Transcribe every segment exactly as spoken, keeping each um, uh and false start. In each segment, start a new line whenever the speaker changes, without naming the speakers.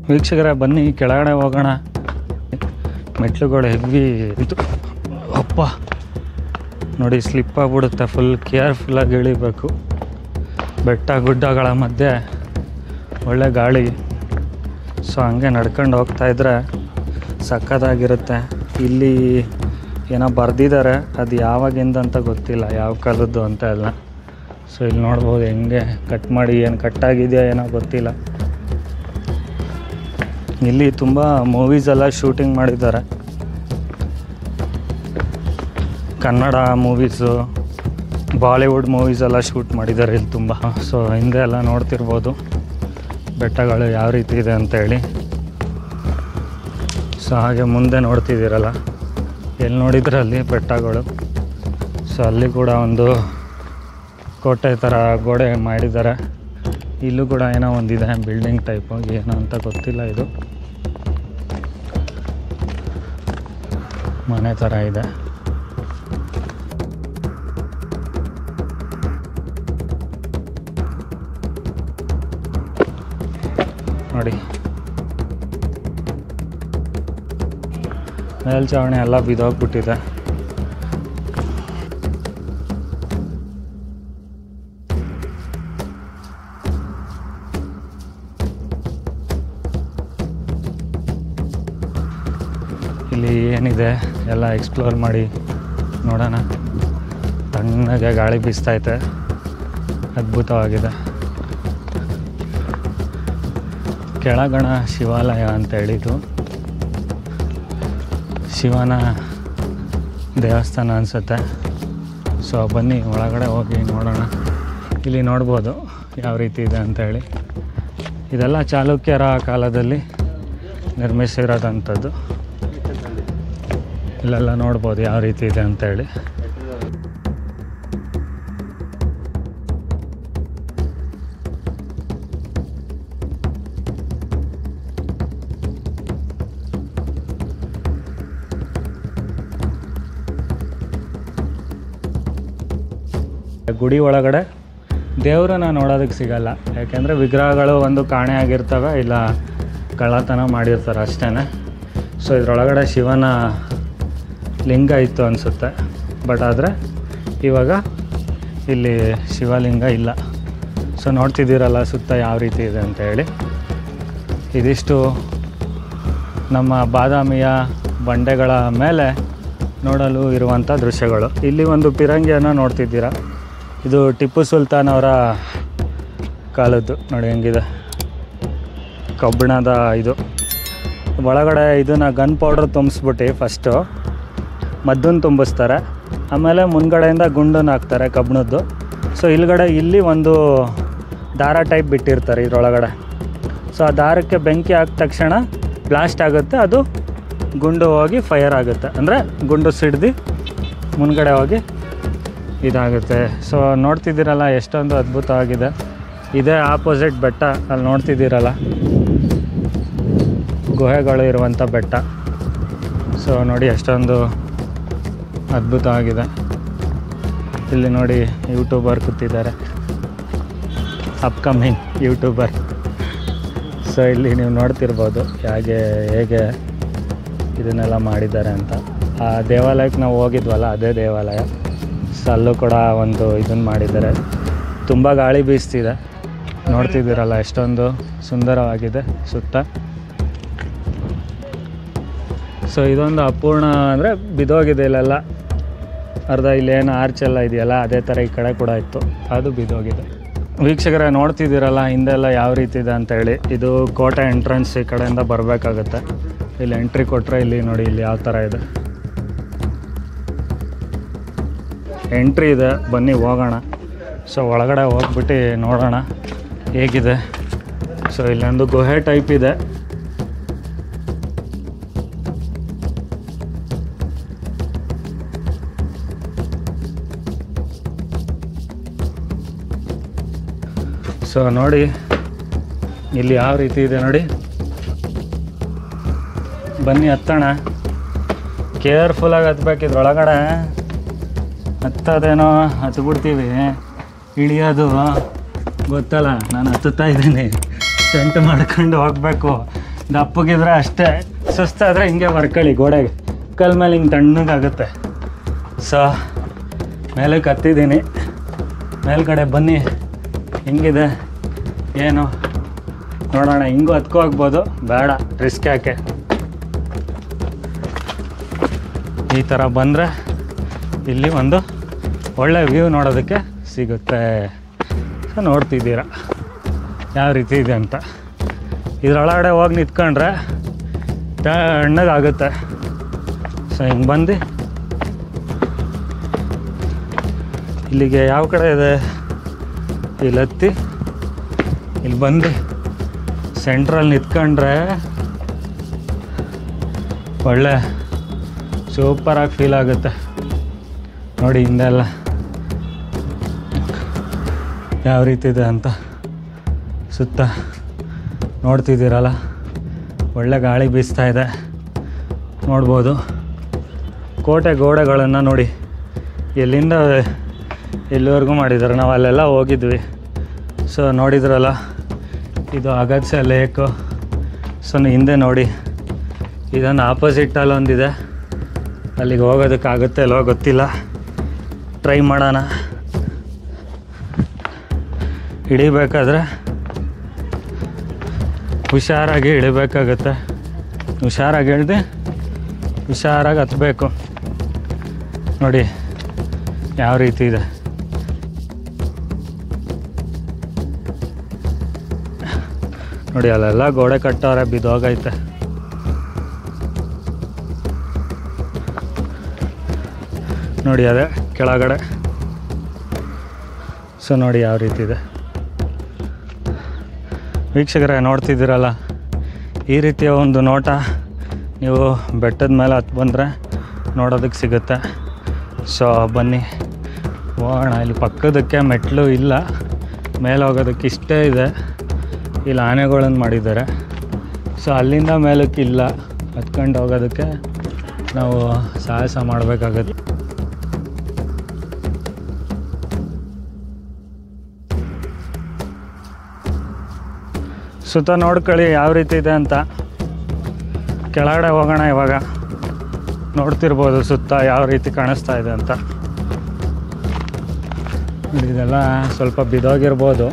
ವೀಕ್ಷಕರೇ ಬನ್ನಿ ಕೆಳಗಡೆ ಹೋಗೋಣ. ಮೆಟ್ಲುಗಳು ಹೆವಿ ಇದು, ಅಪ್ಪ ನೋಡಿ ಸ್ಲಿಪ್ ಆಗಿಬಿಡುತ್ತೆ. ಫುಲ್ ಕೇರ್ಫುಲ್ಲಾಗಿ ಇಳಿಬೇಕು. ಬೆಟ್ಟ ಗುಡ್ಡಗಳ ಮಧ್ಯೆ ಒಳ್ಳೆ ಗಾಳಿ. ಸೊ ಹಂಗೆ ನಡ್ಕೊಂಡು ಹೋಗ್ತಾಯಿದ್ರೆ ಸಕ್ಕತ್ತಾಗಿರುತ್ತೆ. ಇಲ್ಲಿ ಏನೋ ಬರೆದಿದ್ದಾರೆ, ಅದು ಯಾವಾಗಿಂದ ಅಂತ ಗೊತ್ತಿಲ್ಲ, ಯಾವ ಕಾಲದ್ದು ಅಂತ ಎಲ್ಲ. ಸೊ ಇಲ್ಲಿ ನೋಡ್ಬೋದು ಹೆಂಗೆ ಕಟ್ ಮಾಡಿ, ಏನು ಕಟ್ಟಾಗಿದೆಯೋ ಏನೋ ಗೊತ್ತಿಲ್ಲ. ಇಲ್ಲಿ ತುಂಬ ಮೂವೀಸ್ ಎಲ್ಲ ಶೂಟಿಂಗ್ ಮಾಡಿದ್ದಾರೆ, ಕನ್ನಡ ಮೂವೀಸು, ಬಾಲಿವುಡ್ ಮೂವೀಸ್ ಎಲ್ಲ ಶೂಟ್ ಮಾಡಿದ್ದಾರೆ ಇಲ್ಲಿ ತುಂಬ. ಸೊ ಹಿಂದೆ ಎಲ್ಲ ನೋಡ್ತಿರ್ಬೋದು ಬೆಟ್ಟಗಳು ಯಾವ ರೀತಿ ಇದೆ ಅಂತೇಳಿ. ಸೊ ಹಾಗೆ ಮುಂದೆ ನೋಡ್ತಿದ್ದೀರಲ್ಲ, ಎಲ್ಲಿ ನೋಡಿದ್ರೆ ಅಲ್ಲಿ ಬೆಟ್ಟಗಳು. ಸೊ ಅಲ್ಲಿ ಕೂಡ ಒಂದು ಕೋಟೆ ಥರ ಗೋಡೆ ಮಾಡಿದ್ದಾರೆ. ಇಲ್ಲೂ ಕೂಡ ಏನೋ ಒಂದಿದೆ ಬಿಲ್ಡಿಂಗ್ ಟೈಪು, ಏನೋ ಅಂತ ಗೊತ್ತಿಲ್ಲ. ಇದು ಮನೆ ಥರ ಇದೆ ನೋಡಿ. ಮೇಲ್ಛಾವಣಿ ಎಲ್ಲ ಬಿದ್ದೋಗ್ಬಿಟ್ಟಿದೆ. ಇಲ್ಲಿ ಏನಿದೆ ಎಲ್ಲ ಎಕ್ಸ್ಪ್ಲೋರ್ ಮಾಡಿ ನೋಡೋಣ. ತಣ್ಣಗೆ ಗಾಳಿ ಬೀಸ್ತೈತೆ, ಅದ್ಭುತವಾಗಿದೆ. ಕೆಳಗಣ ಶಿವಾಲಯ ಅಂತ ಹೇಳಿದ್ದು, ಶಿವನ ದೇವಸ್ಥಾನ ಅನಿಸುತ್ತೆ. ಸೊ ಬನ್ನಿ ಒಳಗಡೆ ಹೋಗಿ ನೋಡೋಣ. ಇಲ್ಲಿ ನೋಡ್ಬೋದು ಯಾವ ರೀತಿ ಇದೆ ಅಂಥೇಳಿ. ಇದೆಲ್ಲ ಚಾಲುಕ್ಯರ ಕಾಲದಲ್ಲಿ ನಿರ್ಮಿಸಿರೋದಂಥದ್ದು. ಇಲ್ಲೆಲ್ಲ ನೋಡ್ಬೋದು ಯಾವ ರೀತಿ ಇದೆ ಅಂಥೇಳಿ. ಗುಡಿ ಒಳಗಡೆ ದೇವರನ್ನ ನೋಡೋದಕ್ಕೆ ಸಿಗಲ್ಲ, ಯಾಕೆಂದರೆ ವಿಗ್ರಹಗಳು ಒಂದು ಕಾಣೆ ಆಗಿರ್ತವೆ, ಇಲ್ಲ ಕಳ್ಳತನ ಮಾಡಿರ್ತಾರೆ ಅಷ್ಟೇ. ಸೊ ಇದರೊಳಗಡೆ ಶಿವನ ಲಿಂಗ ಇತ್ತು ಅನಿಸುತ್ತೆ, ಬಟ್ ಆದರೆ ಇವಾಗ ಇಲ್ಲಿ ಶಿವಲಿಂಗ ಇಲ್ಲ. ಸೊ ನೋಡ್ತಿದ್ದೀರಲ್ಲ ಸುತ್ತ ಯಾವ ರೀತಿ ಇದೆ ಅಂತ ಹೇಳಿ. ಇದಿಷ್ಟು ನಮ್ಮ ಬಾದಾಮಿಯ ಬಂಡೆಗಳ ಮೇಲೆ ನೋಡಲು ಇರುವಂಥ ದೃಶ್ಯಗಳು. ಇಲ್ಲಿ ಒಂದು ಪಿರಂಗಿಯನ್ನು ನೋಡ್ತಿದ್ದೀರಾ, ಇದು ಟಿಪ್ಪು ಸುಲ್ತಾನ್ ಅವರ ಕಾಲದ್ದು. ನೋಡಿ ಹೆಂಗಿದೆ, ಕಬ್ಬಿಣದ ಇದು. ಒಳಗಡೆ ಇದನ್ನು ಗನ್ ಪೌಡ್ರ್ ತುಂಬಿಸ್ಬಿಟ್ಟು ಫಸ್ಟು ಮದ್ದನ್ನು ತುಂಬಿಸ್ತಾರೆ, ಆಮೇಲೆ ಮುನ್ಗಡೆಯಿಂದ ಗುಂಡನ್ನು ಹಾಕ್ತಾರೆ ಕಬ್ಬಿಣದ್ದು. ಸೊ ಇಲ್ಗಡೆ ಇಲ್ಲಿ ಒಂದು ದಾರ ಟೈಪ್ ಬಿಟ್ಟಿರ್ತಾರೆ ಇದರೊಳಗಡೆ. ಸೊ ಆ ದಾರಕ್ಕೆ ಬೆಂಕಿ ಹಾಕಿದ ತಕ್ಷಣ ಬ್ಲಾಸ್ಟ್ ಆಗುತ್ತೆ, ಅದು ಗುಂಡು ಹೋಗಿ ಫೈರ್ ಆಗುತ್ತೆ, ಅಂದರೆ ಗುಂಡು ಸಿಡ್ದು ಮುನ್ಗಡೆ ಹೋಗಿ ಇದಾಗುತ್ತೆ. ಸೊ ನೋಡ್ತಿದ್ದೀರಲ್ಲ ಎಷ್ಟೊಂದು ಅದ್ಭುತವಾಗಿದೆ. ಇದೇ ಆಪೋಸಿಟ್ ಬೆಟ್ಟ, ಅಲ್ಲಿ ನೋಡ್ತಿದ್ದೀರಲ್ಲ ಗುಹೆಗಳು ಇರುವಂಥ ಬೆಟ್ಟ. ಸೊ ನೋಡಿ ಎಷ್ಟೊಂದು ಅದ್ಭುತವಾಗಿದೆ. ಇಲ್ಲಿ ನೋಡಿ ಯೂಟ್ಯೂಬರ್ ಕೂತಿದ್ದಾರೆ, ಅಪ್ಕಮಿಂಗ್ ಯೂಟ್ಯೂಬರ್. ಸೊ ಇಲ್ಲಿ ನೀವು ನೋಡ್ತಿರ್ಬೋದು ಹೇಗೆ ಹೇಗೆ ಇದನ್ನೆಲ್ಲ ಮಾಡಿದ್ದಾರೆ ಅಂತ. ಆ ದೇವಾಲಯಕ್ಕೆ ನಾವು ಹೋಗಿದ್ವಲ್ಲ, ಅದೇ ದೇವಾಲಯ. ಸೊ ಅಲ್ಲೂ ಕೂಡ ಒಂದು ಇದನ್ನು ಮಾಡಿದ್ದಾರೆ. ತುಂಬ ಗಾಳಿ ಬೀಸ್ತಿದೆ, ನೋಡ್ತಿದ್ದೀರಲ್ಲ ಎಷ್ಟೊಂದು ಸುಂದರವಾಗಿದೆ ಸುತ್ತ. ಸೊ ಇದೊಂದು ಅಪೂರ್ಣ ಅಂದರೆ ಬಿದ್ದೋಗಿದೆ ಇಲ್ಲೆಲ್ಲ ಅರ್ಧ. ಇಲ್ಲೇನು ಆರ್ಚೆಲ್ಲ ಇದೆಯಲ್ಲ ಅದೇ ಥರ ಈ ಕಡೆ ಕೂಡ ಇತ್ತು, ಅದು ಬಿದ್ದೋಗಿದೆ. ವೀಕ್ಷಕರೇ ನೋಡ್ತಿದ್ದೀರಲ್ಲ ಹಿಂದೆಲ್ಲ ಯಾವ ರೀತಿ ಇದೆ ಅಂತೇಳಿ. ಇದು ಕೋಟೆ ಎಂಟ್ರೆನ್ಸ್, ಈ ಕಡೆಯಿಂದ ಬರಬೇಕಾಗತ್ತೆ. ಇಲ್ಲಿ ಎಂಟ್ರಿ ಕೊಟ್ಟರೆ ಇಲ್ಲಿ ನೋಡಿ ಇಲ್ಲಿ ಯಾವ ಥರ ಇದೆ ಎಂಟ್ರಿ ಇದೆ. ಬನ್ನಿ ಹೋಗೋಣ. ಸೊ ಒಳಗಡೆ ಹೋಗ್ಬಿಟ್ಟು ನೋಡೋಣ ಹೇಗಿದೆ. ಸೊ ಇಲ್ಲೊಂದು ಗುಹೆ ಟೈಪ್ ಇದೆ. ಸೊ ನೋಡಿ ಇಲ್ಲಿ ಯಾವ ರೀತಿ ಇದೆ ನೋಡಿ. ಬನ್ನಿ ಹತ್ತೋಣ. ಕೇರ್ಫುಲ್ಲಾಗಿ ಹತ್ಬೇಕಿದ್ರೆ ಒಳಗಡೆ ಹತ್ತೋದೇನೋ ಹತ್ಬಿಡ್ತೀವಿ, ಇಳಿಯೋದು ಗೊತ್ತಲ್ಲ. ನಾನು ಹತ್ತುತ್ತಾ ಇದ್ದೀನಿ, ಸ್ಟಂಟ್ ಮಾಡ್ಕೊಂಡು ಹೋಗಬೇಕು. ದಪ್ಪಗಿದ್ರೆ ಅಷ್ಟೇ, ಸುಸ್ತಾದರೆ ಹಿಂಗೆ ಬರ್ಕೊಳ್ಳಿ ಗೋಡೆಗೆ, ಕಲ್ ಮೇಲೆ ಹಿಂಗೆ ತಣ್ಣಗಾಗುತ್ತೆ. ಸೊ ಮೇಲಕ್ಕೆ ಹತ್ತಿದ್ದೀನಿ, ಮೇಲ್ಗಡೆ ಬನ್ನಿ ಹೆಂಗಿದೆ ಏನು ನೋಡೋಣ. ಹಿಂಗೂ ಹತ್ಕೋ ಹೋಗ್ಬೋದು, ಬೇಡ ರಿಸ್ಕ್ ಯಾಕೆ. ಈ ಥರ ಬಂದರೆ ಇಲ್ಲಿ ಒಂದು ಒಳ್ಳೆ ವ್ಯೂ ನೋಡೋದಕ್ಕೆ ಸಿಗುತ್ತೆ. ಸೊ ನೋಡ್ತಿದ್ದೀರ ಯಾವ ರೀತಿ ಇದೆ ಅಂತ. ಇದರೊಳಗಡೆ ಹೋಗಿ ನಿಂತ್ಕೊಂಡ್ರೆ ತಣ್ಣಗಾಗುತ್ತೆ. ಸೊ ಹಿಂಗೆ ಬಂದು ಇಲ್ಲಿಗೆ ಯಾವ ಕಡೆ ಇದೆ, ಇಲ್ಲಿ ಹತ್ತಿ ಇಲ್ಲಿ ಬಂದು ಸೆಂಟ್ರಲ್ಲಿ ನಿಂತ್ಕೊಂಡ್ರೆ ಒಳ್ಳೆ ಸೂಪರಾಗಿ ಫೀಲ್ ಆಗುತ್ತೆ. ನೋಡಿ ಹಿಂದೆಲ್ಲ ಯಾವ ರೀತಿ ಇದೆ ಅಂತ ಸುತ್ತ ನೋಡ್ತಿದ್ದೀರಲ್ಲ, ಒಳ್ಳೆ ಗಾಳಿ ಬೀಸ್ತಾ ಇದೆ ನೋಡ್ಬೋದು. ಕೋಟೆ ಗೋಡೆಗಳನ್ನು ನೋಡಿ ಎಲ್ಲಿಂದ ಎಲ್ಲಿವರೆಗೂ ಮಾಡಿದ್ದಾರೆ. ನಾವು ಅಲ್ಲೆಲ್ಲ ಹೋಗಿದ್ವಿ. ಸೊ ನೋಡಿದ್ರಲ್ಲ, ಇದು ಅಗತ್ಯ ಲೇಕು. ಸೊ ಹಿಂದೆ ನೋಡಿ, ಇದನ್ನು ಆಪೋಸಿಟ್ಟಲ್ಲಿ ಒಂದಿದೆ, ಅಲ್ಲಿಗೆ ಹೋಗೋದಕ್ಕಾಗುತ್ತೆ ಅಲ್ವೋ ಗೊತ್ತಿಲ್ಲ, ಟ್ರೈ ಮಾಡೋಣ. ಇಳಿಬೇಕಾದ್ರೆ ಹುಷಾರಾಗಿ ಇಳಿಬೇಕಾಗತ್ತೆ. ಹುಷಾರಾಗಿ ಇಳಿದು ಹುಷಾರಾಗಿ ಹತ್ತಬೇಕು. ನೋಡಿ ಯಾವ ರೀತಿ ಇದೆ. ನೋಡಿ ಅಲ್ಲೆಲ್ಲ ಗೋಡೆ ಕಟ್ಟೋರೆ, ಬಿದ್ದೋಗೈತೆ. ನೋಡಿ ಅದೇ ಕೆಳಗಡೆ. ಸೊ ನೋಡಿ ಯಾವ ರೀತಿ ಇದೆ. ವೀಕ್ಷಕರೇ ನೋಡ್ತಿದ್ದೀರಲ್ಲ, ಈ ರೀತಿಯ ಒಂದು ನೋಟ ನೀವು ಬೆಟ್ಟದ ಮೇಲೆ ಹತ್ತು ಬಂದರೆ ನೋಡೋದಕ್ಕೆ ಸಿಗುತ್ತೆ. ಸೊ ಬನ್ನಿ ಹೋಗೋಣ. ಇಲ್ಲಿ ಪಕ್ಕದಕ್ಕೆ ಮೆಟ್ಲು ಇಲ್ಲ, ಮೇಲೆ ಹೋಗೋದಕ್ಕೆ ಇಷ್ಟೇ ಇದೆ. ಇಲ್ಲಿ ಆನೆಗಳನ್ನು ಮಾಡಿದ್ದಾರೆ. ಸೊ ಅಲ್ಲಿಂದ ಮೇಲಕ್ಕೆ ಇಲ್ಲ, ಹತ್ಕೊಂಡು ಹೋಗೋದಕ್ಕೆ ನಾವು ಸಾಹಸ ಮಾಡಬೇಕಾಗತ್ತೆ. ಸುತ್ತ ನೋಡ್ಕೊಳ್ಳಿ ಯಾವ ರೀತಿ ಇದೆ ಅಂತ. ಕೆಳಗಡೆ ಹೋಗೋಣ ಇವಾಗ. ನೋಡ್ತಿರ್ಬೋದು ಸುತ್ತ ಯಾವ ರೀತಿ ಕಾಣಿಸ್ತಾ ಇದೆ ಅಂತ. ಇದೆಲ್ಲ ಸ್ವಲ್ಪ ಬಿದ್ದೋಗಿರ್ಬೋದು.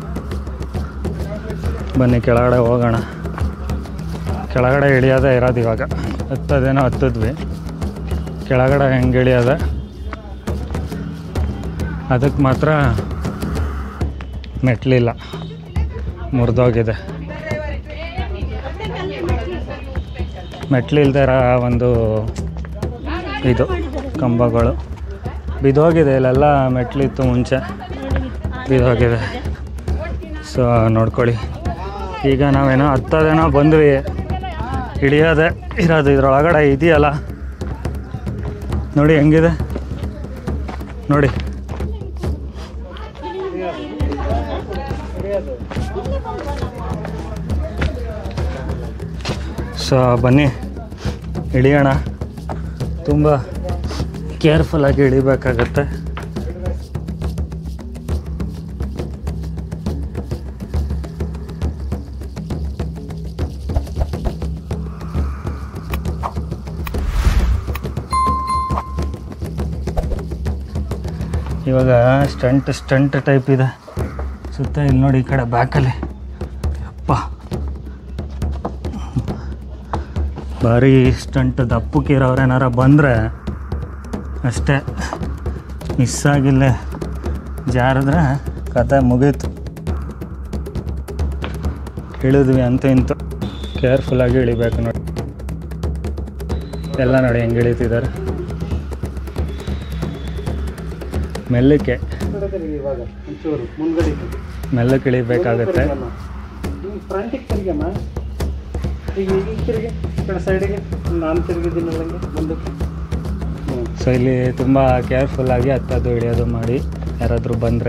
ಬನ್ನಿ ಕೆಳಗಡೆ ಹೋಗೋಣ. ಕೆಳಗಡೆ ಇಳಿಯೋದೇ ಇರೋದು ಇವಾಗ. ಹತ್ತದೇನೋ ಹತ್ತಿದ್ವಿ, ಕೆಳಗಡೆ ಹೆಂಗೆ ಇಳಿಯೋದೆ ಅದಕ್ಕೆ ಮಾತ್ರ ಮೆಟ್ಲಿಲ್ಲ, ಮುರಿದೋಗಿದೆ. ಮೆಟ್ಲಿಲ್ದೇ ಇರೋ ಒಂದು ಇದು ಕಂಬಗಳು ಬಿದ್ದೋಗಿದೆ. ಇಲ್ಲೆಲ್ಲ ಮೆಟ್ಲಿತ್ತು ಮುಂಚೆ, ಬಿದ್ದೋಗಿದೆ. ಸೊ ನೋಡ್ಕೊಳ್ಳಿ. ಈಗ ನಾವೇನೋ ಹತ್ತದೇನೋ ಬಂದ್ವಿ, ಇಳಿಯೋದೆ ಇರೋದು. ಇದ್ರೊಳಗಡೆ ಇದೆಯಲ್ಲ ನೋಡಿ ಹೆಂಗಿದೆ ನೋಡಿ. ಸೊ ಬನ್ನಿ ಇಳಿಯೋಣ. ತುಂಬ ಕೇರ್ಫುಲ್ಲಾಗಿ ಇಳಿಬೇಕಾಗತ್ತೆ. ಇವಾಗ ಸ್ಟಂಟ್ ಸ್ಟಂಟ್ ಟೈಪ್ ಇದೆ ಸುತ್ತ. ಇಲ್ಲಿ ನೋಡಿ ಈ ಕಡೆ ಬ್ಯಾಕಲ್ಲಿ ಅಪ್ಪ ಭಾರಿ ಸ್ಟಂಟ್. ದಪ್ಪಕ್ಕಿರೋರು ಏನಾರ ಬಂದರೆ ಅಷ್ಟೇ, ಮಿಸ್ ಆಗಿಲ್ಲ ಜಾರಿದ್ರೆ ಕತೆ ಮುಗೀತು. ಇಳಿದ್ವಿ ಅಂತ ಇಂತು. ಕೇರ್ಫುಲ್ಲಾಗಿ ಇಳಿಬೇಕು ನೋಡಿ. ಎಲ್ಲ ನೋಡಿ ಹೆಂಗೆ ಇಳಿತಿದ್ದಾರೆ. ಮೆಲ್ಲಕ್ಕೆ ಮೆಲ್ಲಕ್ಕೆ ಇಳಿಬೇಕಾಗತ್ತೆ. ಸೊ ಇಲ್ಲಿ ತುಂಬ ಕೇರ್ಫುಲ್ಲಾಗಿ ಹತ್ತೋದು ಇಳಿಯೋದು ಮಾಡಿ. ಯಾರಾದರೂ ಬಂದರೆ,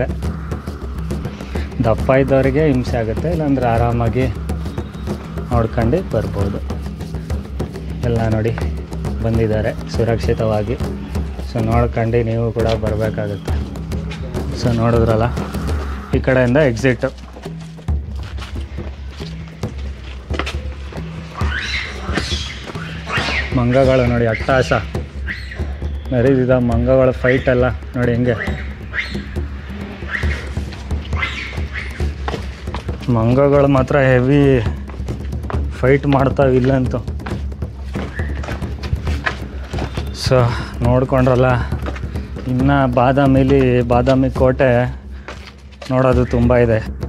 ದಪ್ಪ ಇದ್ದವರಿಗೆ ಹಿಂಸೆ ಆಗುತ್ತೆ, ಇಲ್ಲಾಂದರೆ ಆರಾಮಾಗಿ ನೋಡ್ಕೊಂಡು ಬರ್ಬೋದು. ಎಲ್ಲ ನೋಡಿ ಬಂದಿದ್ದಾರೆ ಸುರಕ್ಷಿತವಾಗಿ. ಸೊ ನೋಡ್ಕೊಂಡು ನೀವು ಕೂಡ ಬರಬೇಕಾಗುತ್ತೆ. ಸೊ ನೋಡಿದ್ರಲ್ಲ, ಈ ಕಡೆಯಿಂದ ಎಕ್ಸಿಟ್. ಮಂಗಗಳು ನೋಡಿ ಅಟ್ಟಹಾಸ ಮೆರೀದಿದ ಮಂಗಗಳ ಫೈಟ್ ಎಲ್ಲ ನೋಡಿ ಹೆಂಗೆ. ಮಂಗಗಳು ಮಾತ್ರ ಹೆವಿ ಫೈಟ್ ಮಾಡ್ತಾವೆ ಇಲ್ಲಂತೂ. ಸೊ ನೋಡ್ಕೊಂಡ್ರಲ್ಲ, ಇನ್ನು ಬಾದಾಮಿಲಿ ಬಾದಾಮಿ ಕೋಟೆ ನೋಡೋದು ತುಂಬ ಇದೆ.